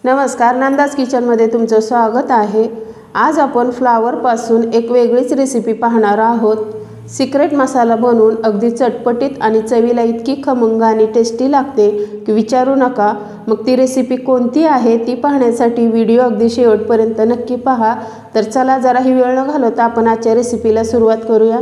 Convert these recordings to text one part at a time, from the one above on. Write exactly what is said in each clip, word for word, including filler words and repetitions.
नमस्कार, नंदाज किचनमध्ये तुमचं स्वागत आहे। आज आपण फ्लावरपासून एक वेगळीच रेसिपी पाहणार आहोत। सिक्रेट मसाला बनवून अगदी चटपटीत आणि चवीला इतकी खमंग आणि टेस्टी लागते की विचारू नका। मग ती रेसिपी कोणती आहे ती पाहण्यासाठी व्हिडिओ अगदी शेवटपर्यंत नक्की पहा। तर चला जराही वेळ न घालवता आपण आजच्या रेसिपीला सुरुवात करूया।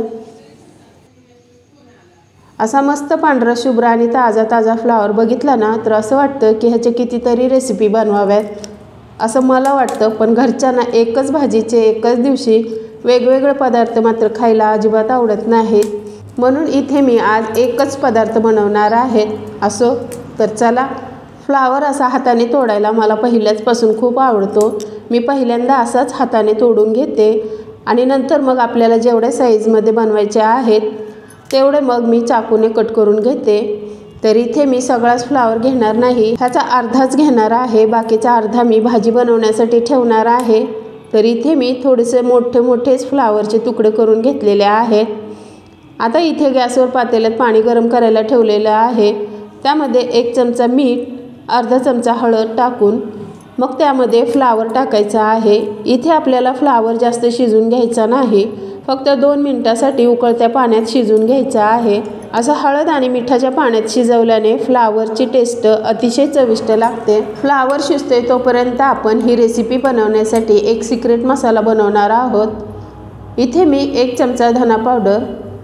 असा मस्त पांढरा शुभ्र आणि ताजा ताजा फ्लावर बघितला ना तर असं वाटतं की ह्याचे कितीतरी रेसिपी बनवाव्यात असं मला वाटतं। पण घरच्यांना एकच भाजीचे एकच दिवशी वेगवेगळे पदार्थ मात्र खायला अजिबात आवडत नाहीत। म्हणून इथे मी आज एकच पदार्थ बनवणार आहे। असो तर चला, फ्लावर असा हाताने तोडायला मला पहिल्याचपासून खूप आवडतो। मी पहिल्यांदा असाच हाताने तोडून घेते आणि नंतर मग आपल्याला जेवढ्या साईजमध्ये बनवायचे आहेत तेवढे मग मी चाकूने कट करून घेते। तर इथे मी सगळाच फ्लावर घेणार नाही, ह्याचा अर्धाच घेणार आहे, बाकीचा अर्धा मी भाजी बनवण्यासाठी ठेवणार आहे। तर इथे मी थोडेसे मोठे मोठेच फ्लावरचे तुकडे करून घेतलेले आहेत। आता इथे गॅसवर पातेल्यात पाणी गरम करायला ठेवलेलं आहे। त्यामध्ये एक चमचा मीठ, अर्धा चमचा हळद टाकून मग त्यामध्ये फ्लावर टाकायचा आहे। इथे आपल्याला फ्लावर जास्त शिजून घ्यायचा नाही, फक्त दोन मिनिटांसाठी उकळत्या पाण्यात शिजून घ्यायचा आहे। असं हळद आणि मिठाच्या पाण्यात शिजवल्याने फ्लावरची टेस्ट अतिशय चविष्ट लागते। फ्लावर शिजते तोपर्यंत आपण ही रेसिपी बनवण्यासाठी एक सिक्रेट मसाला बनवणार आहोत। इथे मी एक चमचा धना पावडर,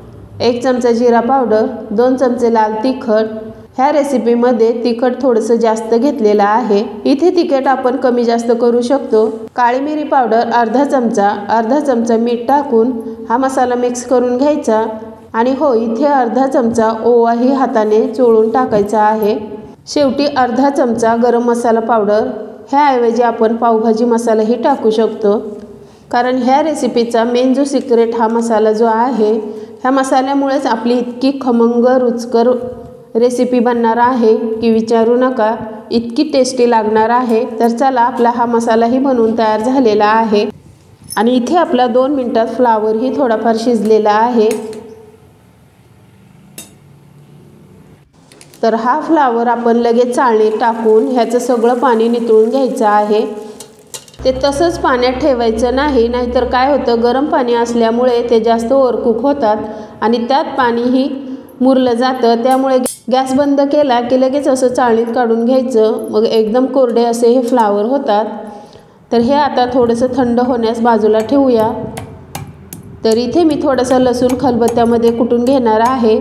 एक चमचा जिरा पावडर, दोन चमचे लाल तिखट, ह्या रेसिपीमध्ये तिखट थोडंसं जास्त घेतलेलं आहे। इथे तिखट आपण कमी जास्त करू शकतो। काळी मिरी पावडर अर्धा चमचा, अर्धा चमचा मीठ टाकून हा मसाला मिक्स करून घ्यायचा। आणि हो, इथे अर्धा चमचा ओवाही हाताने चोळून टाकायचा आहे। शेवटी अर्धा चमचा गरम मसाला पावडर, ह्याऐवजी आपण पावभाजी मसालाही टाकू शकतो, कारण ह्या रेसिपीचा मेन जो सिक्रेट हा मसाला जो आहे, ह्या मसाल्यामुळेच आपली इतकी खमंग रुचकर रेसिपी बनणार आहे की विचारू नका, इतकी टेस्टी लागणार आहे। तर चला, आपला हा मसालाही बनवून तयार झालेला आहे आणि इथे आपला दोन मिनिटात फ्लावरही थोडाफार शिजलेला आहे। तर हा फ्लावर आपण लगेच चाळणीत टाकून ह्याचं सगळं पाणी नितळून घ्यायचं आहे। ते तसंच पाण्यात ठेवायचं नाही, नाहीतर काय होतं, गरम पाणी असल्यामुळे ते जास्त ओव्हरकुक होतात आणि त्यात पाणीही मुरलं जातं। त्यामुळे गॅस बंद केला की लगेच असं चाळणीत काढून घ्यायचं, मग एकदम कोरडे असे हे फ्लावर होतात। तर हे आता थोडंसं थंड होण्यास बाजूला ठेवूया। तर इथे मी थोडंसं लसूण खलबत्त्यामध्ये कुटून घेणार आहे।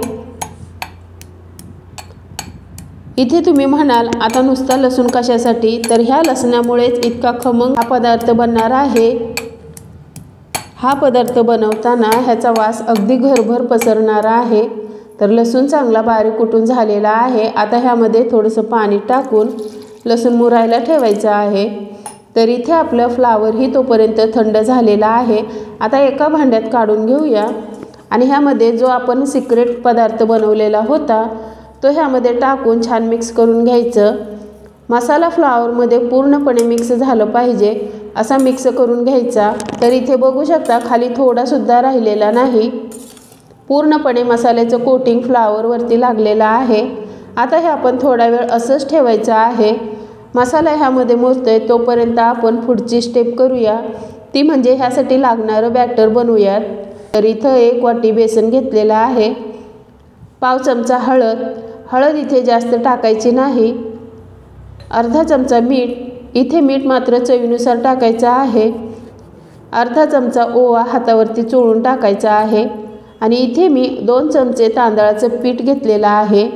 इथे तुम्ही म्हणाल आता नुसता लसूण कशासाठी, तर ह्या लसणामुळेच इतका खमंग हा पदार्थ बनणार आहे। हा पदार्थ बनवताना ह्याचा वास अगदी घरभर पसरणार आहे। तर लसूण चांगला बारीक कुटून झालेला आहे। आता ह्यामध्ये थोडंसं पाणी टाकून लसूण मुरायला ठेवायचं आहे। तर इथे आपलं फ्लावरही तोपर्यंत थंड झालेला आहे। आता एका भांड्यात काढून घेऊया आणि ह्यामध्ये जो आपण सिक्रेट पदार्थ बनवलेला होता तो ह्यामध्ये टाकून छान मिक्स करून घ्यायचं। मसाला फ्लावरमध्ये पूर्णपणे मिक्स झालं पाहिजे असा मिक्स करून घ्यायचा। तर इथे बघू शकता, खाली थोडासुद्धा राहिलेला नाही, पूर्णपणे मसाल्याचं कोटिंग फ्लावरवरती लागलेलं आहे। आता हे आपण थोडा वेळ असंच ठेवायचं आहे। मसाला ह्यामध्ये मुरतोय तोपर्यंत आपण पुढची स्टेप करूया, ती म्हणजे ह्यासाठी लागणारं बॅटर बनवूयात। तर इथं एक वाटी बेसन घेतलेलं आहे, पाव चमचा हळद, हळद इथे जास्त टाकायची नाही, अर्धा चमचा मीठ, इथे मीठ मात्र चवीनुसार टाकायचं आहे, अर्धा चमचा ओवा हातावरती चोळून टाकायचा आहे आणि इथे मी दोन चमचे तांदळाचं पीठ घेतलेलं आहे।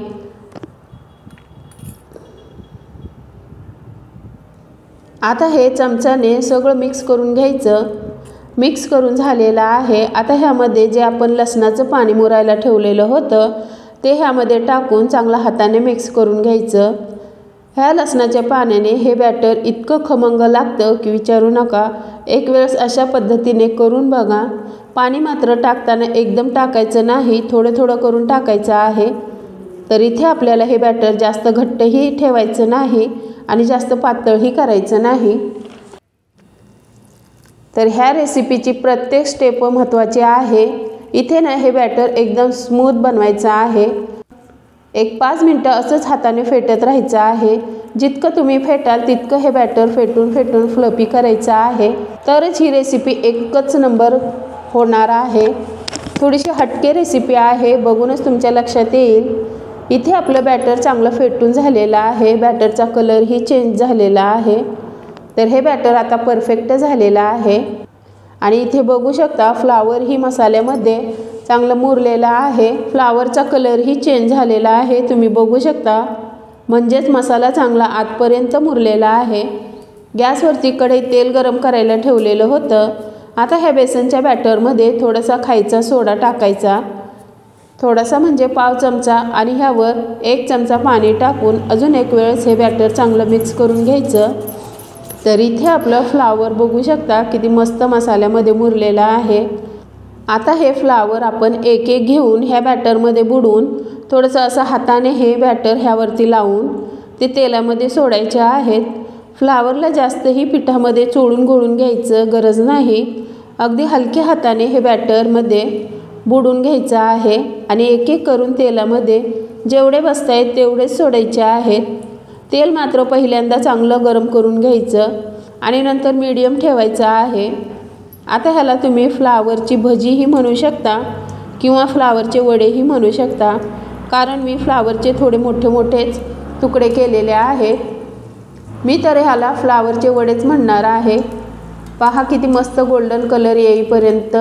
आता हे चमच्याने सगळं मिक्स करून घ्यायचं। मिक्स करून झालेलं आहे। आता ह्यामध्ये जे आपण लसणाचं पाणी मुरायला ठेवलेलं होतं ते ह्यामध्ये टाकून चांगलं हाताने मिक्स करून घ्यायचं। ह्या लसणाच्या पाण्याने हे बॅटर इतकं खमंग लागतं की विचारू नका। एक वेळेस अशा पद्धतीने करून बघा। पाणी मात्र टाकताना एकदम टाकायचं नाही, थोडं थोडं करून टाकायचं आहे। तर इथे आपल्याला हे बॅटर जास्त घट्टही ठेवायचं नाही आणि जास्त पातळही करायचं नाही। तर ह्या रेसिपीची प्रत्येक स्टेप महत्त्वाची आहे। इथे ना हे बॅटर एकदम स्मूथ बनवायचं आहे। एक पाच मिनटं असंच हाताने फेटत राहायचं आहे। जितकं तुम्ही फेटाल तितकं हे बॅटर फेटून फेटून फ्लफी करायचं आहे, तरच ही रेसिपी एकच नंबर होणार आहे। थोडीशी हटके रेसिपी आहे, बघूनच तुमच्या लक्षात येईल। इथे आपलं बॅटर चांगलं फेटून झालेलं आहे, बॅटरचा कलरही चेंज झालेला आहे। तर हे बॅटर आता परफेक्ट झालेलं आहे आणि इथे बघू शकता फ्लावर ही मसाल्यामध्ये चांगलं मुरलेलं आहे। फ्लावरचा कलरही चेंज झालेला आहे, तुम्ही बघू शकता, म्हणजेच मसाला चांगला आतपर्यंत मुरलेला आहे। गॅसवरती कढईत तेल गरम करायला ठेवलेलं होतं। आता ह्या बेसनच्या बॅटरमध्ये थोडासा खायचा सोडा टाकायचा, थोडासा म्हणजे पाव चमचा, आणि ह्यावर एक चमचा पाणी टाकून अजून एक वेळेस हे बॅटर चांगलं मिक्स करून घ्यायचं। तर इथे आपलं फ्लावर बघू शकता किती मस्त मसाल्यामध्ये मुरलेला आहे। आता हे फ्लावर आपण एक एक घेऊन ह्या बॅटरमध्ये बुडवून थोडंसं असं हाताने हे बॅटर ह्यावरती लावून ते तेलामध्ये सोडायचे आहेत। फ्लावरला जास्तही पिठामध्ये चोळून घोळून घ्यायचं गरज नाही, अगदी हलक्या हाताने हे बॅटरमध्ये बुडवून घ्यायचं आहे आणि एक एक करून तेलामध्ये जेवढे बसत आहेत तेवढेच सोडायचे आहेत। तेल मात्र पहिल्यांदा चांगलं गरम करून घ्यायचं आणि नंतर मीडियम ठेवायचं आहे। आता ह्याला तुम्ही फ्लावरची भजीही म्हणू शकता किंवा फ्लावरचे वडेही म्हणू शकता, कारण मी फ्लावरचे थोडे मोठे मोठेच तुकडे केलेले आहेत। मी तर ह्याला फ्लावरचे वडेच म्हणणार आहे। पहा किती मस्त गोल्डन कलर येईपर्यंत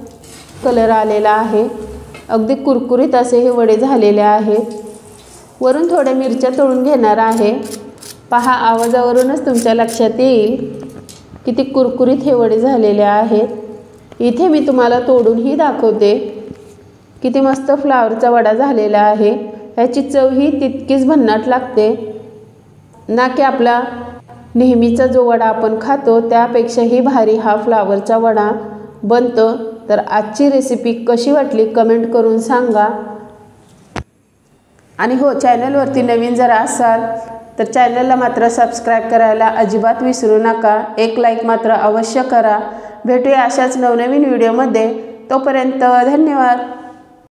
कलर आलेला आहे, अगदी कुरकुरीत असे हे वडे झालेले आहेत। वरून थोड्या मिरच्या तळून घेणार आहे। पहा, आवाजावरूनच तुमच्या लक्षात येईल किती कुरकुरीत हे वडे झालेले आहेत। इथे मी तुम्हाला तोडूनही दाखवते, किती मस्त फ्लावरचा वडा झालेला आहे। ह्याची चवही तितकीच भन्नाट लागते, ना की आपला नेहमीचा जो वडा आपण खातो त्यापेक्षाही भारी हा फ्लावरचा वडा बनतो। तर आजची रेसिपी कशी वाटली कमेंट करून सांगा। आणि हो, चॅनलवरती नवीन जर असाल तर चॅनलला मात्र सबस्क्राईब करायला अजिबात विसरू नका। एक लाईक मात्र अवश्य करा। भेटूया अशाच नवनवीन व्हिडिओमध्ये, तोपर्यंत धन्यवाद।